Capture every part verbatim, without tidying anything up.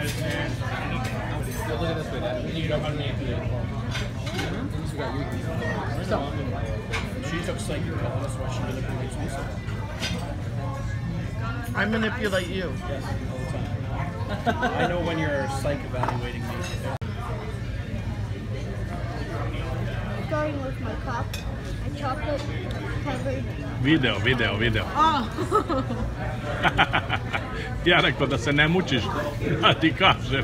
Look at this way, Dad. You know how to name it. So, she took psych your call, that's why she manipulates me so. I manipulate you. Yes, all the time. I know when you're psych evaluating me. Starting with my cup, a chocolate covered. Video, video, video. Oh. Ja rekao da se ne mučiš, da ti kažem.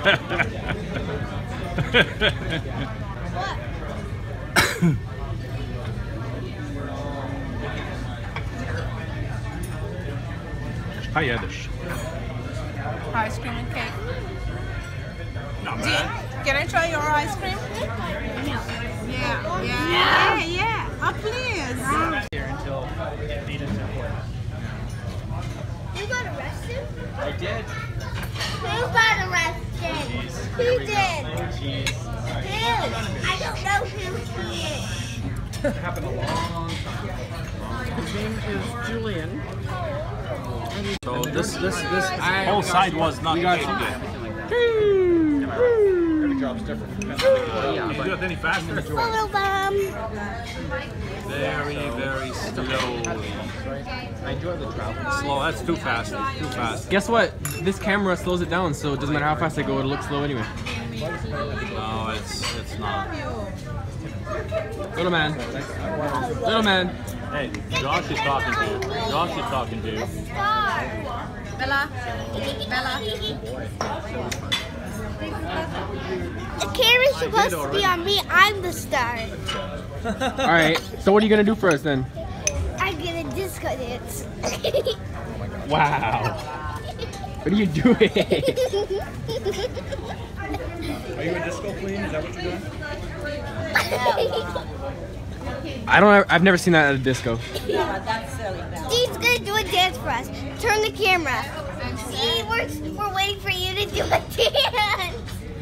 Šta jedeš? Ice cream and cake. Not Dean, bad. can I try your ice cream? Yeah, yeah, yeah, yeah. Oh, please. Here until it needed to work. You got arrested? I did. Who got arrested? Jeez. Who did? Jeez. Who? I don't know who he is. It happened a long time. His name is Julian. So this, this, this Whole side was not got baked yet. Every job's different. Did you do it any faster? Photo bomb. Very, very slowly. I enjoy the travel. Slow, that's too fast. Too fast. Guess what? This camera slows it down, so it doesn't matter how fast I go, it'll look slow anyway. No, it's it's not. Little man. Little man. Hey, Josh is talking to you. Josh is talking to you. Star. Bella. Bella. The camera's supposed to be on me. I'm the star. Alright, so what are you gonna do for us then? I'm gonna disco dance. Wow. What are you doing? Are you a disco queen? Is that what you're doing? I don't. I've never seen that at a disco. Steve's gonna do a dance for us. Turn the camera. See, we're, we're waiting for you to do a dance.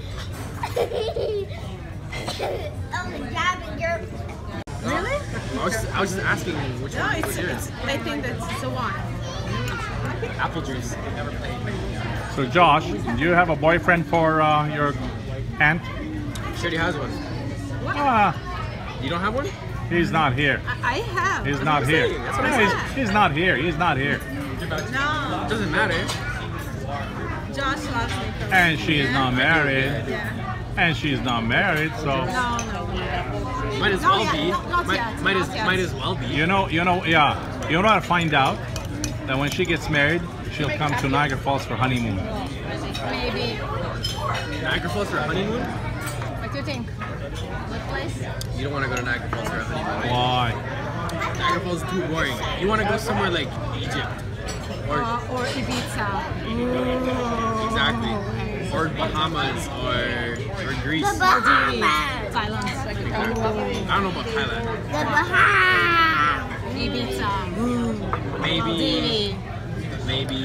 Oh, the job and your. Really? I was, I was just asking which No, one it's, was yours. it's, I think that's the one. Apple juice. So Josh, do you have a boyfriend for uh, your aunt? She already has one. Ah, You don't have one? he's not here. I, I have. He's That's not what I'm here. saying, that's what I Yeah, said. he's, he's not here. He's not here. No. It doesn't matter. Josh loves me. for And she is not married. Yeah. And she's not married, so No, no. Might as Not well yet, be. not- not might, yet, might, not as, yet. might as well be. you know, you know, yeah, you know how to find out that when she gets married, she'll come to Niagara Falls for honeymoon. Maybe. Niagara Falls for a honeymoon? What do you think? What place? You don't want to go to Niagara Falls for a honeymoon. Why? Niagara Falls is too boring. You want to go somewhere like Egypt. Or Uh, or Ibiza. exactly. Or Bahamas or or Greece. The Bahamas. Thailand. I don't know about Thailand. The Bahamas. Ibiza. Maybe Dili. maybe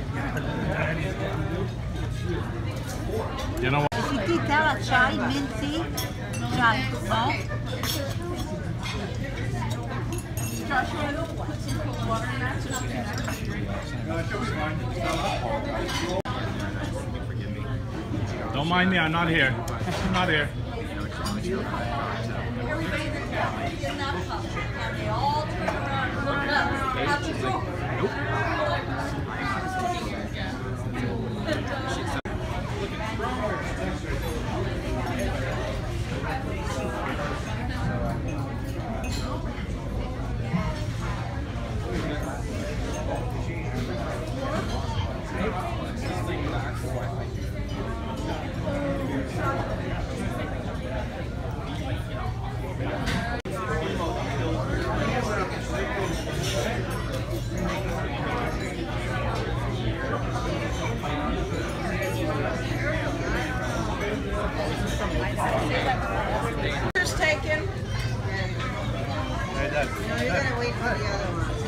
You know what? Tara chai, mint tea, chai. Oh. Don't mind me, I'm not here. I'm not here. Pictures taken. Hey, Dad. You're gonna wait for the other one.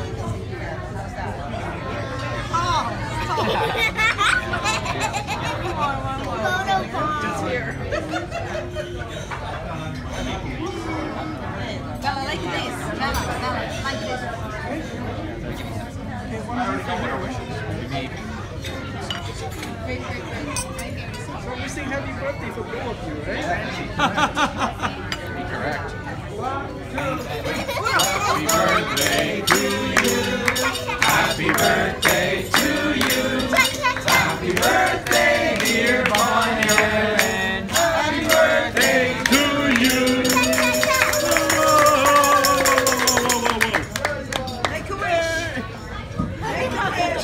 Photo bomb. Here. Bella, like this. Bella, Bella, like this. Wait, wait, wait. Right here. So we sing happy birthday for both of you, right? Correct. Happy birthday to you. Happy birthday to you. Happy birthday, dear Bonnie. Happy birthday to you. Make a wish. Make a wish.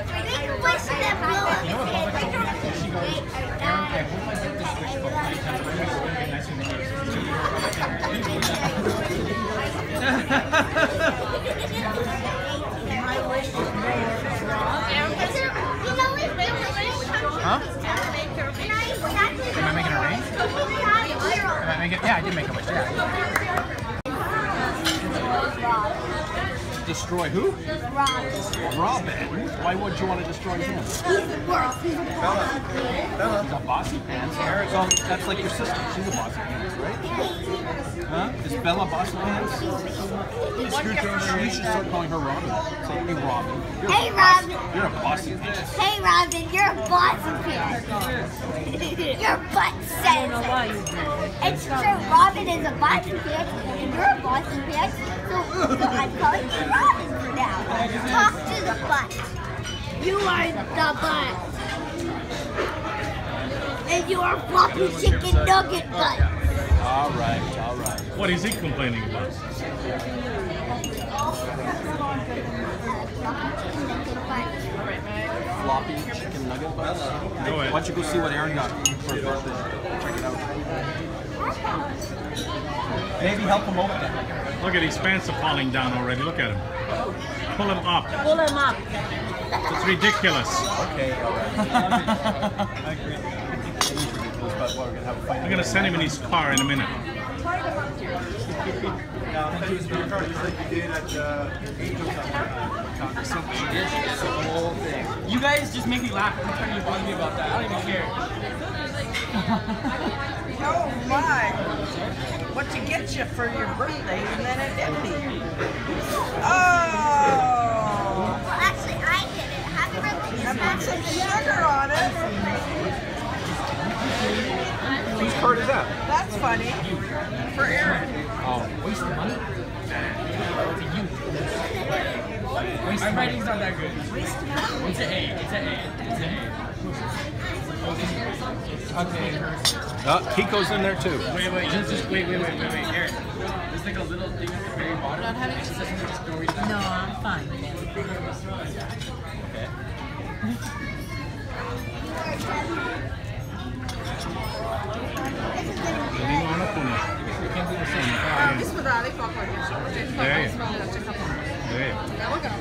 Huh? Am I making a rain? Am I making? Yeah, I did make a wish. Yeah. Destroy who? Robin. Why would you want to destroy him? He's a bossy pants. So that's like your sister. She's a bossy pants, right? Huh? Is Bella bossy pants? You should start calling her Robin. Say, hey Robin. You're Hey, a boss- Robin. You're a bossy pants. Hey, Robin, you're a bossy pants. Your butt says it. It's true, Robin is a bossy pants, and you're a bossy pants, so, so I'm calling you Robin for now. Talk to the butt. You are the butt. And you are floppy chicken nugget butt. All right, all right. What is he complaining about? Floppy chicken nugget butts. Go Why ahead. don't you go see what Aaron got for his birthday? Check it out. Maybe help him open it. Look at his pants are falling down already. Look at him. Pull him up. Pull him up. It's ridiculous. Okay, all right. I agree. It is ridiculous, but we're gonna have a fight. I'm gonna send him in his car in a minute. You guys just make me laugh every time you bother me about that. I don't even care. Oh my. What to get you for your birthday and then it's empty. Oh. Well, actually, I did it. Happy birthday. I put some sugar on it. Whose card is that? That's funny. For Aaron. Oh, waste of money? My writing's not that good. Waste of money? It's an A. It's an A. It's an A. Okay. Uh, Kiko's in there too. Wait, wait, just, just wait, wait, wait, wait, wait, Aaron. There's like a little thing at the very bottom. Not having just doesn't just go reach that. No, I'm fine. Okay. Mi smo dali poklonicu. There. Čekamo. There. Evo ga.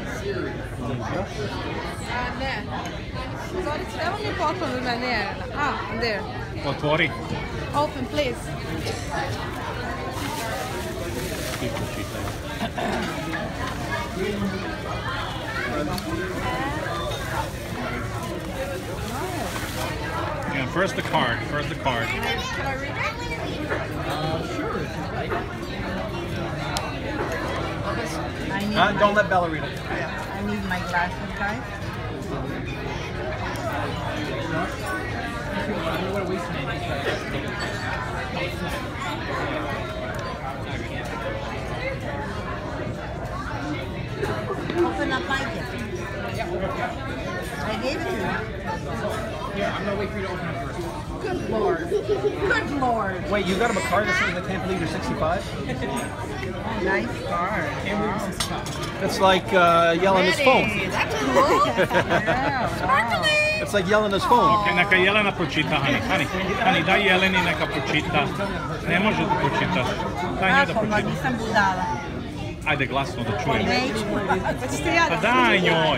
A, ne. Zorica, evo mi je poklon od mene, Erena. Ah, there. Otvori. Open, please. Yeah, first the card. First the card. Can I read it? I need, Uh, my, don't let Bella read it. I need my glasses, guys. Open up my gift. I gave it to you. Yeah, I'm gonna wait for you to open it first. Good Lord. Good Lord. Wait, you got him a card that says I can't believe you're sixty-five? Nice card. It's like uh, yelling his phone. That's cool. Yeah, wow. It's like yelling his phone. Okay, neka Jelena pročita, Hani. Hani, Hani, daj Jeleni neka pročita. Ne može da pročita. Daj njoj da Tako, ma pročita. nisam budala. Ajde glasno da čujem. Neću. Hoćete ja Pa da... daj njoj.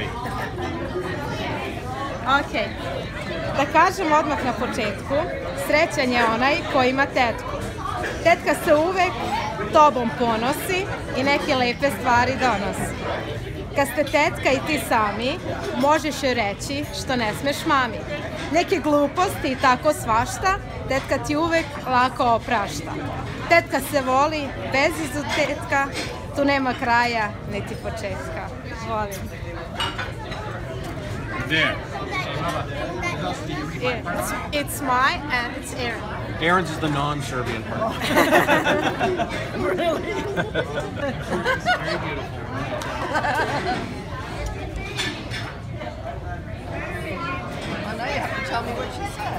Ok. Da kažem odmah na početku, srećan je onaj koji ima tetku. Tetka se uvek tobom ponosi i neke lepe stvari donosi. Kad ste tetka i ti sami, možeš joj reći što ne smeš mami. Neke gluposti i tako svašta, tetka ti uvek lako oprašta. Tetka se voli, bez izuzetka, tu nema kraja niti početka. Volim. There. It's, it's my and it's Aaron. Aaron's is the non-Serbian part. Really? Very beautiful. Well, now you have to tell me what she said.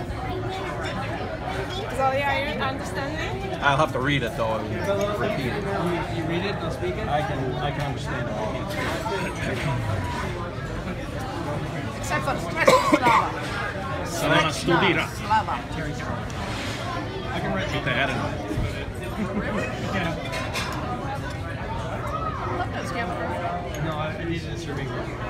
So yeah, you understanding? I'll have to read it though and repeat it. You, you read it and speak it? I can I can understand it. I can't speak Except for Slava. Slava studira. Slava. I can write Čita Aaron. No, I needed a Serbian.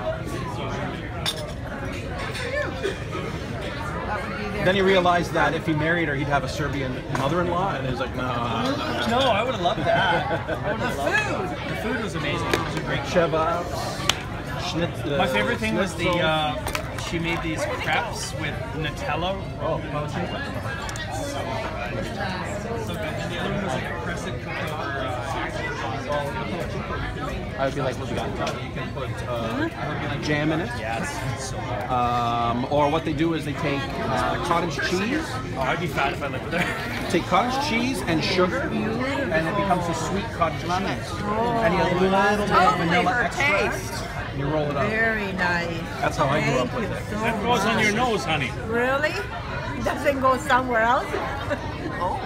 That would be it. their Then he realized that if he married her, he'd have a Serbian mother-in-law, and he was like, no. No, I would have loved that. I would the have loved food. it. The food was amazing. It was a great. Sheva, schnitz, uh, My favorite thing was the schnitzel. uh, she made these crepes with Nutella. Oh. So good. So good. And the other one was like a crescent cooked over. Uh, I would be like, what we got? You can put uh, jam in it. yes. So good. Um, or what they do is they take uh, cottage cheese, Oh, I'd be fat if I lived with her. take cottage cheese and sugar, and it becomes a sweet cottage cheese. And you have a little bit of Totally vanilla her extract. taste. And you roll it up. Very nice. That's how I grew up Thank with you it. so That goes on your much. nose, honey. Really? Doesn't go somewhere else? Oh.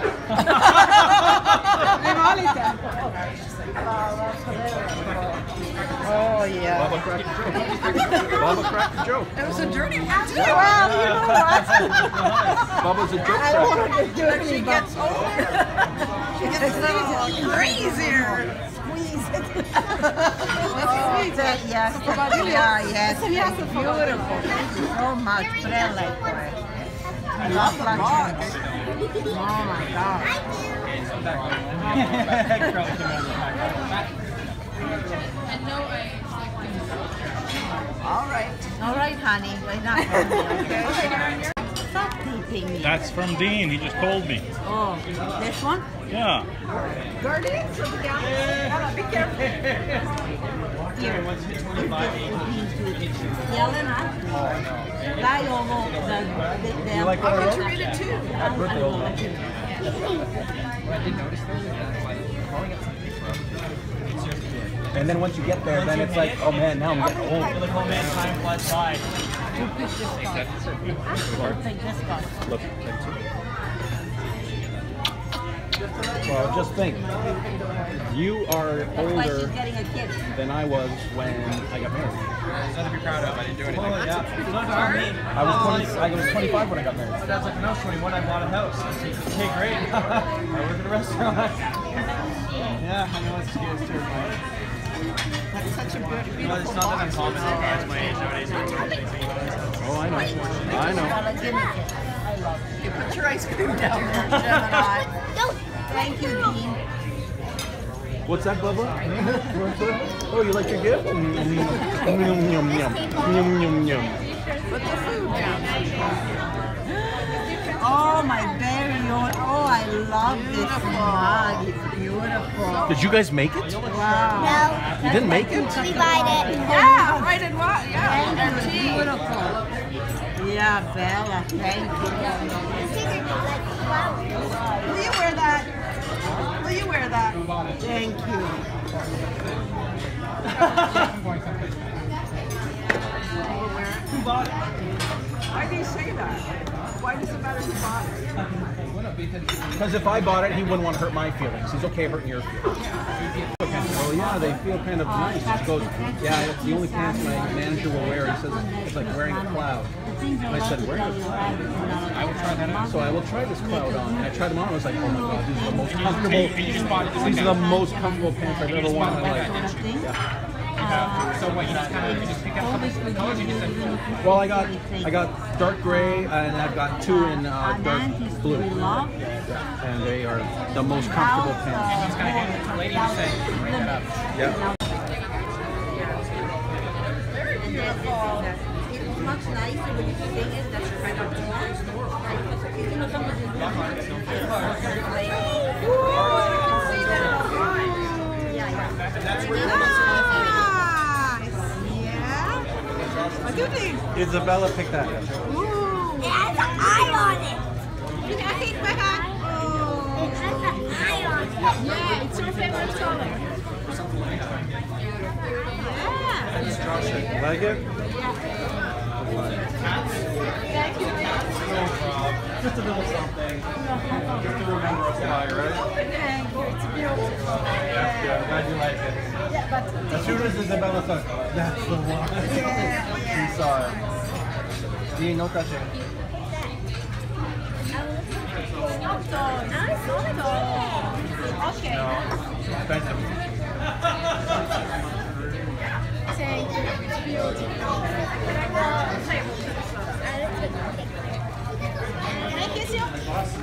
Oh, yeah. Bubba cracked a joke. Bubba cracked a joke. It was a dirty one, too. Well, you know what? Bubba's a joke I cracker. want to do When she it, gets older, she gets a little crazier. squeeze it. Oh, that, yes, yeah, yes, it's beautiful. Thank you so much, Prele, for it. I love lunch. Oh my God. All right, all right, honey. We're not hungry, okay? Stop teasing me. That's from Dean. He just told me. Oh, this one? Yeah. Guardians of the Galaxy. Be careful. Here. Yelling at. Dai ovo the the the. You like what I wrote? to read it too. Happy birthday, Olga. And then once you get there, then it's like, oh man, now I'm getting old. Oh man, time flies by. Take this one. Look, well, just think, you are Why she's older getting a kid. than I was when I got married. There's nothing to be proud of. I didn't do anything. I was twenty. I was twenty-five when I got married. That's like, when I was twenty-one, I bought a house. Okay, great. I work at a restaurant. Yeah, I know it's scary too. That's such a beautiful But it's not that uncommon for guys my age nowadays. Oh, I know. I know. You put your ice cream down there, Gemini. Thank you, Dean. What's that, Bubba? Oh, you like your gift? Mm, mm, Yum, yum, yum. Yum, yum, yum. Put the food down. Oh, my very own. Oh, I love this mug. It's beautiful. Did you guys make it? Wow. No, You didn't make it? we buy it. Yeah, right and what? Yeah, Thank it's you. beautiful. Yeah, Bella, thank you. Will you wear that? Will you wear that? Thank you. Who bought it? Why do you say that? Why does it matter who bought it? Because if I bought it, he wouldn't want to hurt my feelings. He's okay hurting your feelings. Oh yeah, they feel kind of nice. He goes, yeah, it's the only pants my manager will wear. He says it's like wearing a cloud. And I said, wearing a cloud? I will try that on. So I will try this cloud on. And I tried them on. I was like, oh my god, these are the most comfortable. And you just bought it. These are the most comfortable pants I've ever worn in my life. Yeah. So what? You just kind of you just pick up a couple different colors. You just said. Well, I got I got dark gray and I've got two in uh, dark blue. Yeah, and they are the most comfortable pants. Just kind of hand it to the lady and say, bring it up. Yeah. And therefore, it's much nicer when you sing it that you're kind of you know, somebody's Nice. Yeah. What do you think? Isabella picked that. Ooh. It has an eye on it. I think my hand. Oh. It has an eye on it. Yeah, it's your favorite color. Yeah. Like it? Thank you. Just a little something. Just to remember us by, right? Thank you. It's beautiful. Yeah, glad you like it. Yeah, but As soon as Isabella said, that's the one. She saw it. Dean, no touching. okay. No, expensive. Thank you. It's beautiful. Can I kiss you?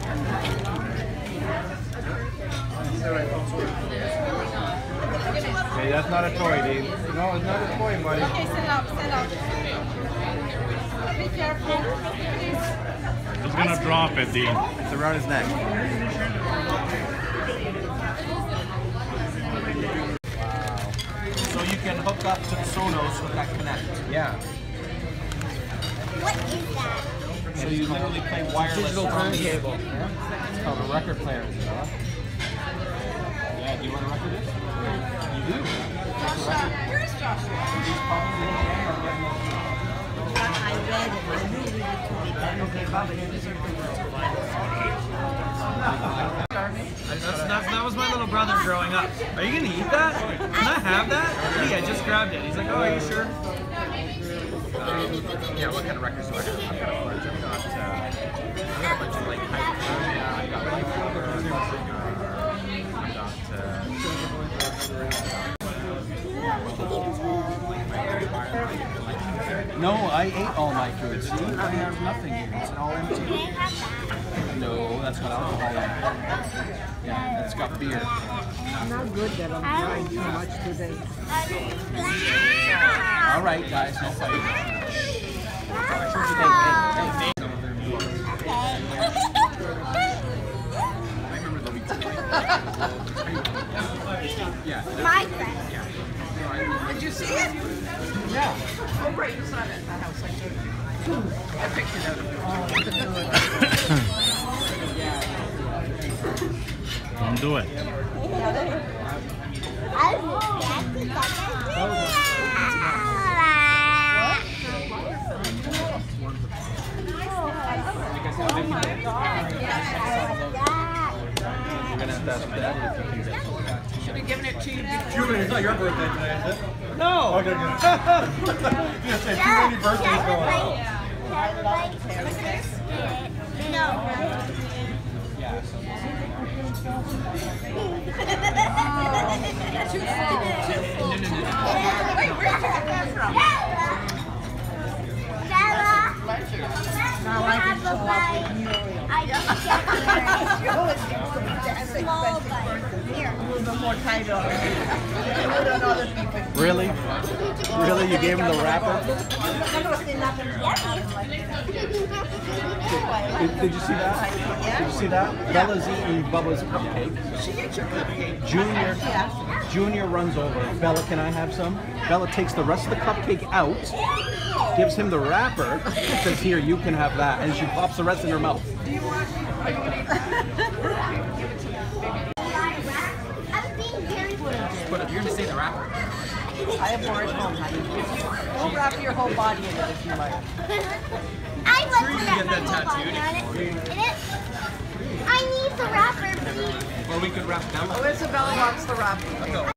Okay, that's not a toy, Dean. No, it's not a toy, buddy. Okay, stand up, stand up. Be careful. Please. He's gonna drop it, Dean. It's around his neck. So you can hook up to Sonos with that Connect. Yeah. What is that? So you literally play wireless Digital from the turntable. It's called a record player. Isabella. Yeah, do you want a record disc? You do. Joshua, where's Joshua? I read it. I knew we need to be done. Okay, Bobby. That's, that, that was my little brother growing up. Are you gonna eat that? Can I have that? Yeah, I just grabbed it. He's like, oh, are you sure? Um, yeah, what kind of records do I have? I've got a bunch. I've got, uh, I've got a bunch of like hyperthermia. I've got like cover. I've got, uh, No, I ate all my food. See, I have nothing here. It's all empty. Can I have that? No, that's got alcohol in it. Yeah, it's got beer. Not good that I'm trying too much today. All right, guys, no fighting. Yeah. My friend. Did you see it? Yeah. Oh, great. You saw it at the house. I took it. I picked it up. Don't do it. You're gonna have to ask Daddy if you can get Should have given it to you before. Julie, it's not your birthday today, is it? No! Okay, good. You're gonna say too many birthdays going on. No. Yeah, so Wait, where did you get that from? Stella. Now I can show up with Muriel. I just get That's small expensive. but here. A little bit more tight on it. Put on other people. Really? Really? You gave him the wrapper? Did, did you see that? Did you see that? Bella's eating Bubba's cupcake. She gets your cupcake. Junior, Junior runs over. Bella, can I have some? Bella takes the rest of the cupcake out, gives him the wrapper, says, here, you can have that, and she pops the rest in her mouth. Do you want? Are you gonna eat? I'm being very But if you're gonna say the wrapper. I have more at home, honey. We'll wrap your whole body in it if you like. I would Sure you put can get my that whole body tattooed. on it. And it. I need the wrapper, please. Or we could wrap Bella. Oh, Isabella wants the wrapper. Let's go.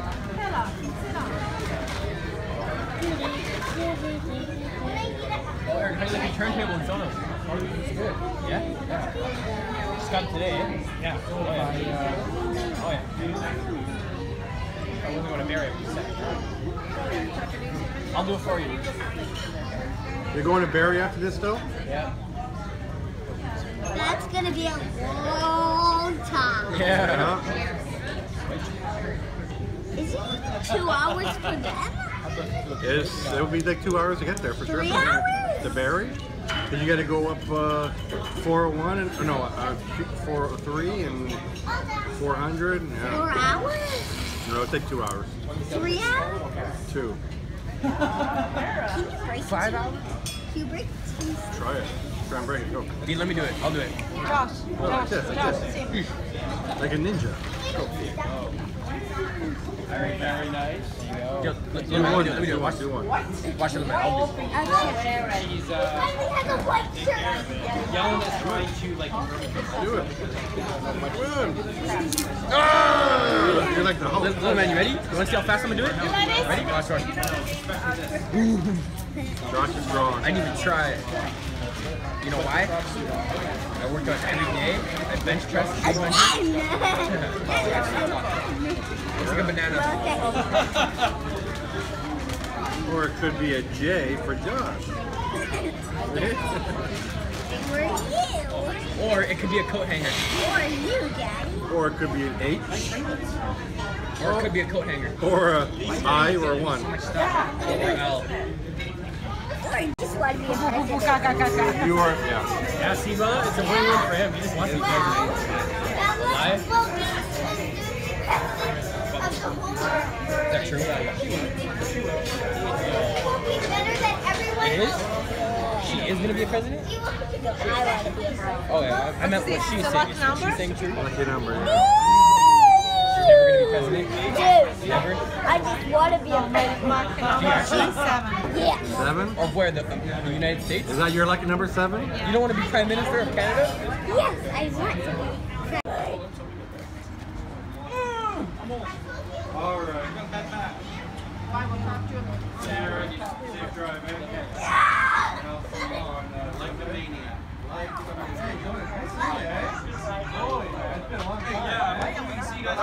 Eric, how do you like your turntable and Sonos? It's good. Yeah? Yeah. Just got it today, eh? Yeah. Oh, yeah. Oh, yeah. I wasn't going to marry him. I'll do it for you. You're going to Barrie after this, though? Yeah. That's gonna be a long time. Yeah. Is it two hours for them? Yes, it'll be like two hours to get there for sure. Three hours? To Barrie? Because you got to go up uh, four oh one, and, or no, uh, four oh three and four hundred. Four Yeah. hours? No, it'll take two hours. Three hours? Two. Can you break Five it? dollars? Can you break it? Try it. Try and break it. Go. Dean, let me do it. I'll do it. Josh, Like Josh, this, like Josh, this. see. Like a ninja. Very, very nice. Yo, let, Do let, me, one. let me do it. Watch, Do one. watch it. I'll do it. She's uh, Finally has a white shirt. yelling is trying to like. Do it. Come on. Ah! You're like the Hulk. Little, little man, you ready? You want to see how fast I'm gonna do it? Ready? Watch, watch. Josh is drawing. I didn't even try it. You know why? I work out every day. I bench press two hundred. It's like a banana. Or it could be a J for Josh. Were you? Or it could be a coat hanger. Or you, Daddy? Or it could be an H. Or it could be a coat hanger. Or a I or a one. Or L. Or you just want to be a president? You are, yeah. Yeah, see, brother, it's a win-win for him. He just wants to be president. Why? Is that true? It is? She is going to be a president? Oh, yeah. I meant what she's saying. Is what she's saying true? Lucky number. She's never going to be president? Dude, Never? I just want to be a president. Do you actually? Seven. Yeah. Seven? Of where? The, the United States? Is that your lucky number seven? You don't want to be Prime Minister of Canada? Yes, I want to be. All right. Sarah, safe drive, man. Like the maniac. Like the maniac. Oh, yeah. It's been a long time. Yeah, I can't wait to see you guys.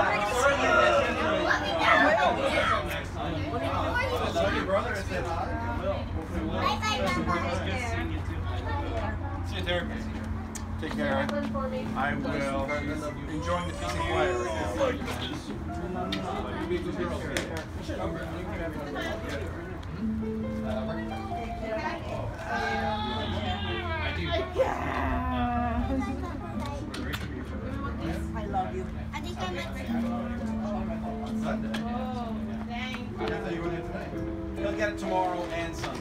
Love your brother. I said hi. See you there. Take care. I will. Enjoying the peace and quiet right now. You be a good girl. I love you. I think I meant Sunday. I thought you were there tonight. He'll get it tomorrow and Sunday.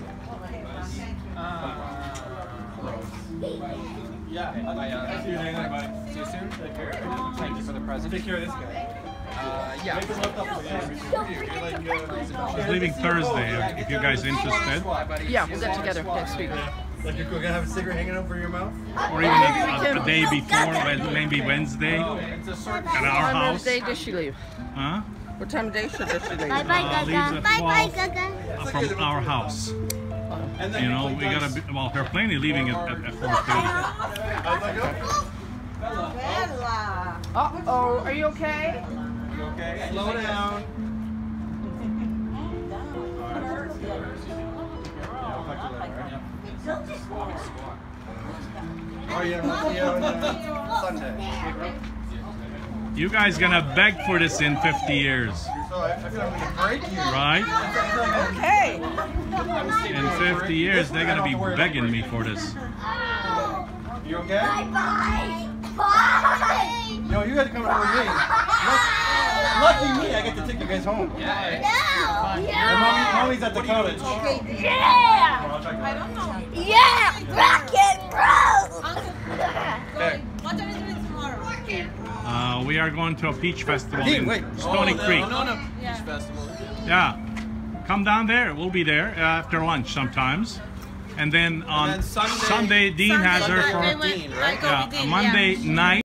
Yeah. See you later, buddy. See you soon. Thank you for the present. Take care of this guy. Uh, yeah. Make him look up for you. She's leaving Thursday, if you guys interested. Yeah, we'll get together next week. Like you're gonna have a cigarette hanging over your mouth? Or even a, a day before, well, maybe Wednesday, at our house. What day does she leave? Huh? What time of day should does she leave? Bye bye, Uh, leaves Gaga. at Bye bye, twelve. Gaga. Uh, from our house. You know, we gotta be, well, her plane is leaving at, at, at four thirty. Uh-oh, are you okay? Okay, slow down. Oh yeah, we'll see you on uh, Sunday. You guys gonna beg for this in fifty years, So I, I feel like I'm gonna break you. right? Okay. In fifty years, they're gonna be begging me for this. You okay? Bye bye. Bye. No, you got to come over with me. Lucky, lucky me, I get to take you guys home. Yeah. No. And Yeah. mommy, mommy's at the college. Yeah. I don't know. Yeah. Rock and roll. Okay. What are you doing tomorrow? Uh, we are going to a peach festival Dean, in wait. Stony Creek. No, no. Yeah. Yeah, come down there. We'll be there after lunch sometimes. And then on then Sunday- Sunday, Dean has her Sunday, for I went- I go yeah, with a Dean, Monday yeah. night.